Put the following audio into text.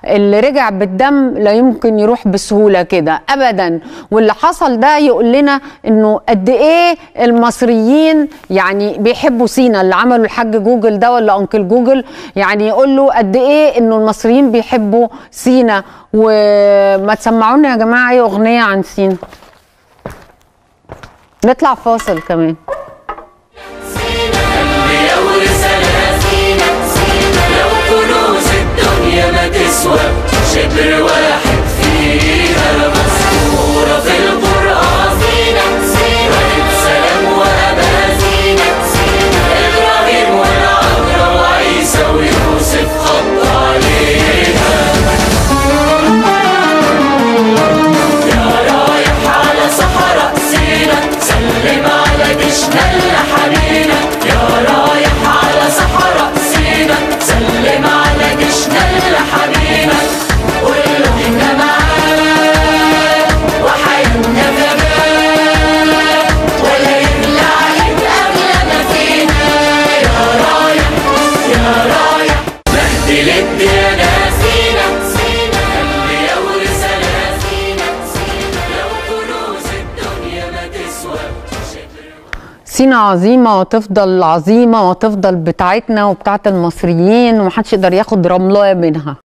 اللي رجع بالدم لا يمكن يروح بسهولة كده أبدا. واللي حصل ده يقول لنا إنه قد إيه المصريين يعني بيحبوا سينا. اللي عملوا الحاج جوجل ده ولا أنكل جوجل يعني يقول له قد إيه إنه المصريين بيحبوا سينا. وما تسمعونا يا جماعة أي أغنية عن سينا. نطلع فاصل كمان. ما تسوى شبر واحد فيها مذكورة في القرآن. ولد سلام وأبا إبراهيم والعذراء وعيسى ويوسف خط عليها. يا رايح على صحراء سينا سلم على جيشنا اللي حمينا. يا رايح على صحراء سينا سلم على جيشنا اللي حمينا. قول له احنا معاك وحياتنا فداك ولا يغلى عليك اغلى ما فينا. يا رايح يا رايح مهدي للديانة سينا. قلبي ورسالة سينا. لو كنوز الدنيا ما تسوى سينا عظيمة وتفضل عظيمة وتفضل بتاعتنا وبتاعت المصريين ومحدش يقدر ياخد رملة منها.